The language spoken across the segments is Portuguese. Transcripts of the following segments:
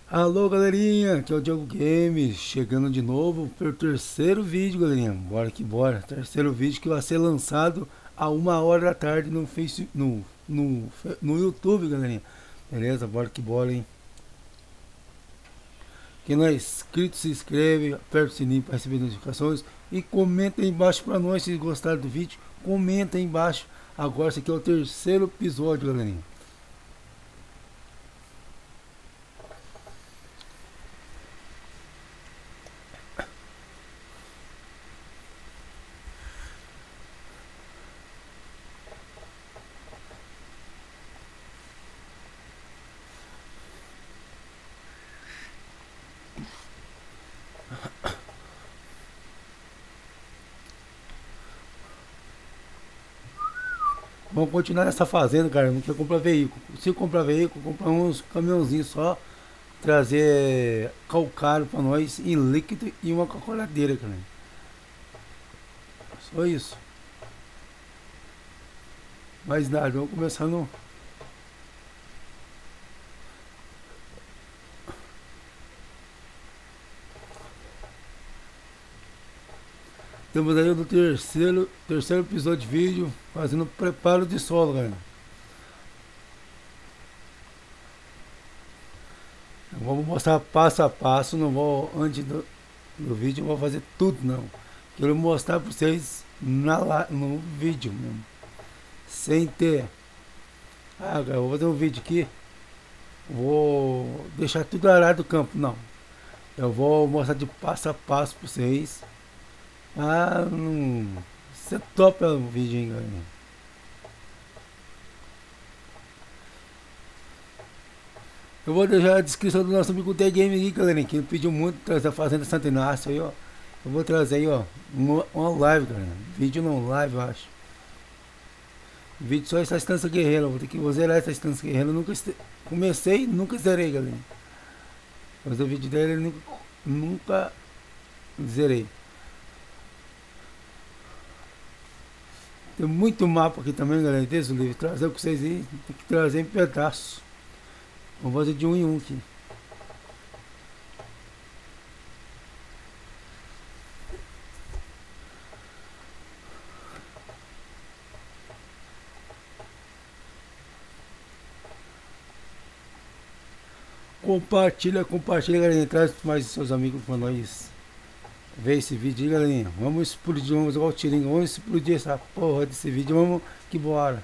Alô galerinha, aqui é o Diogo Games, chegando de novo para o terceiro vídeo, galerinha. Bora que bora. Terceiro vídeo que vai ser lançado a 1 hora da tarde no Face, no YouTube, galerinha. Beleza? Bora que bora, hein? Quem não é inscrito, se inscreve, aperta o sininho para receber notificações e comenta aí embaixo para nós se gostaram do vídeo. Comenta aí embaixo. Agora esse aqui é o terceiro episódio, galerinha. Vamos continuar nessa fazenda, cara. Não quer comprar veículo. Se comprar veículo, comprar uns caminhãozinhos só. Trazer calcário pra nós em líquido e uma calculadeira, cara. Só isso. Mais nada. Vamos começar no. Estamos aí no terceiro episódio de vídeo. Fazendo preparo de solo, cara. Vamos mostrar passo a passo. Não vou, antes do vídeo, eu vou fazer tudo, não. Quero mostrar pra vocês no vídeo mesmo. Sem ter. Ah, cara, eu vou fazer um vídeo aqui. Vou deixar tudo arado do campo. Não. Eu vou mostrar de passo a passo pra vocês. Ah, não. Você topa o vídeo, hein, galera? Eu vou deixar a descrição do nosso amigo The Game aí, galera, que ele pediu muito trazer a Fazenda Santo Inácio aí, ó. Eu vou trazer aí, ó, uma live, galera. Vídeo não, live, eu acho. Vídeo só essa Estância Guerreira. Vou ter que zerar essa Estância Guerreira. Eu nunca comecei, nunca zerei, galera. Mas o vídeo dele eu nunca zerei. Tem muito mapa aqui também, galera. Desse livro. Trazer com vocês aí. Tem que trazer em pedaços. Vamos fazer de um em um aqui. Compartilha, compartilha, galerinha. Traz mais seus amigos pra nós ver esse vídeo aí, galerinha. Vamos explodir, vamos igual o Tiringa. Vamos explodir essa porra desse vídeo. Vamos que bora.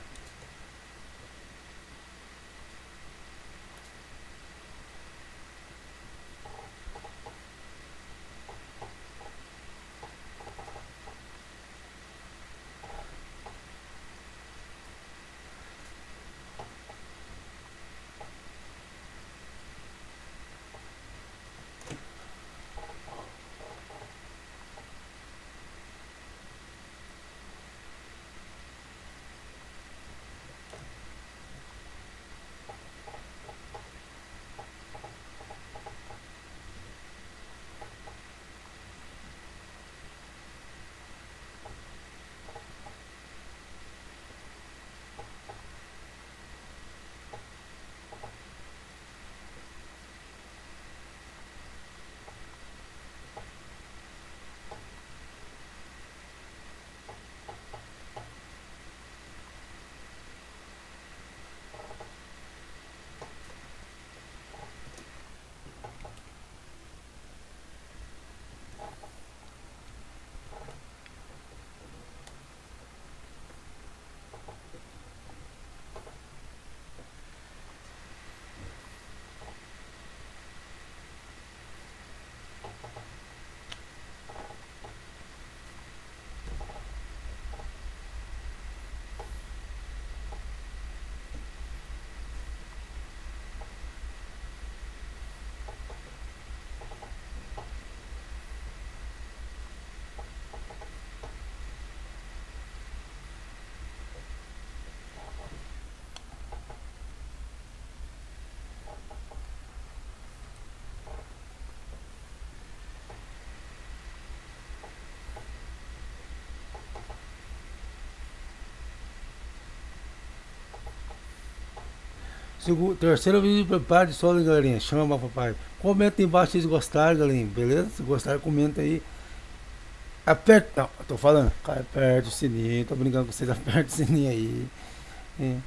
Terceiro vídeo de preparo de solo, galerinha. Chama, papai. Comenta aí embaixo se vocês gostaram, galerinha. Beleza? Se gostaram, comenta aí. Aperta. Não, eu tô falando. Aperta o sininho. Tô brincando com vocês. Aperta o sininho aí. É.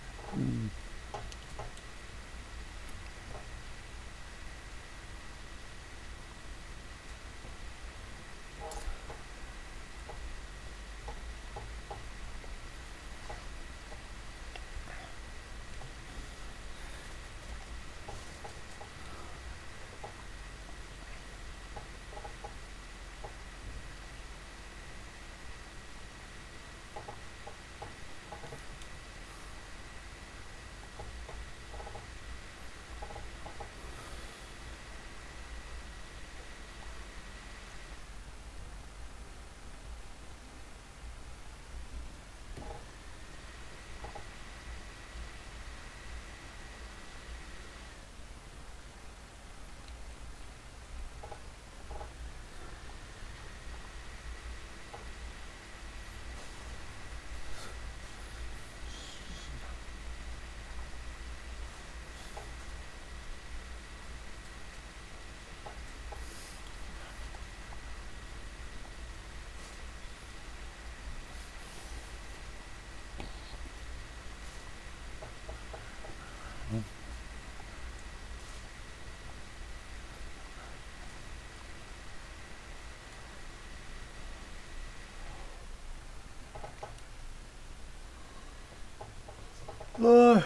Ai.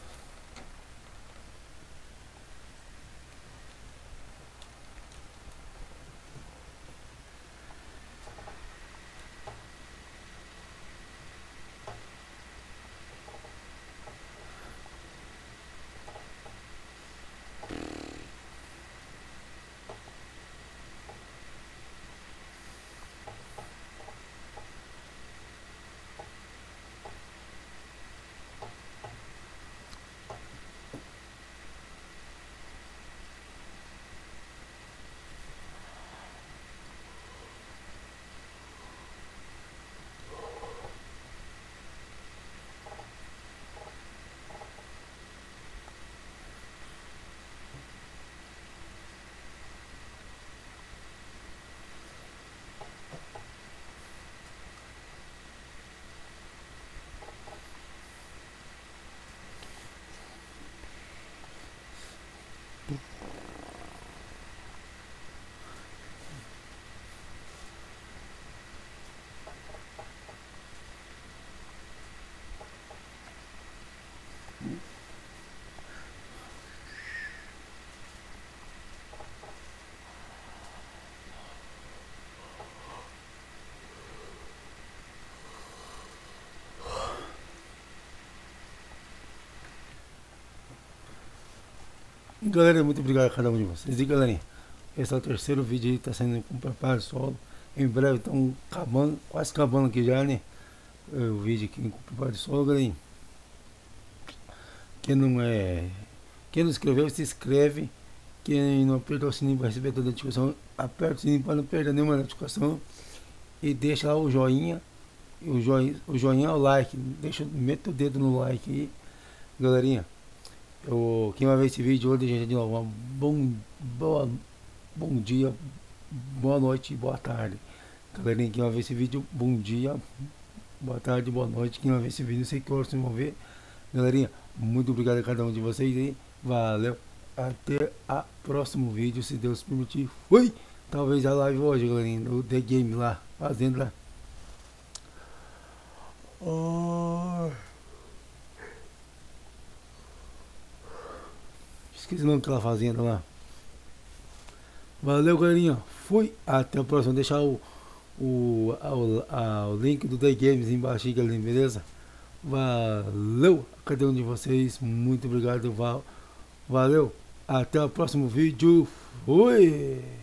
Galera, muito obrigado a cada um de vocês. E galerinha, esse é o terceiro vídeo aí, tá sendo com preparo solo. Em breve estão acabando, quase acabando aqui já, né? O vídeo aqui com preparo solo, galerinha. Quem não é. Quem não inscreveu, se inscreve. Quem não apertou o sininho para receber toda a notificação, aperta o sininho para não perder nenhuma notificação. E deixa lá o joinha. O joinha é o like. Meta o dedo no like aí, galerinha. Quem vai ver esse vídeo hoje, gente, de novo, bom dia, boa noite e boa tarde. Galerinha, quem vai ver esse vídeo, bom dia, boa tarde, boa noite. Quem vai ver esse vídeo, não sei que horas vocês vão ver. Galerinha, muito obrigado a cada um de vocês aí. Valeu, até o próximo vídeo, se Deus permitir. Fui! Talvez a live hoje, galerinha, do The Game lá, fazendo lá. Esqueci o nome daquela fazenda lá. Valeu, galerinha. Fui. Até o próximo. Deixar o link do The Games embaixo aí, galerinha. Beleza? Valeu a cada um de vocês. Muito obrigado. Valeu. Até o próximo vídeo. Fui.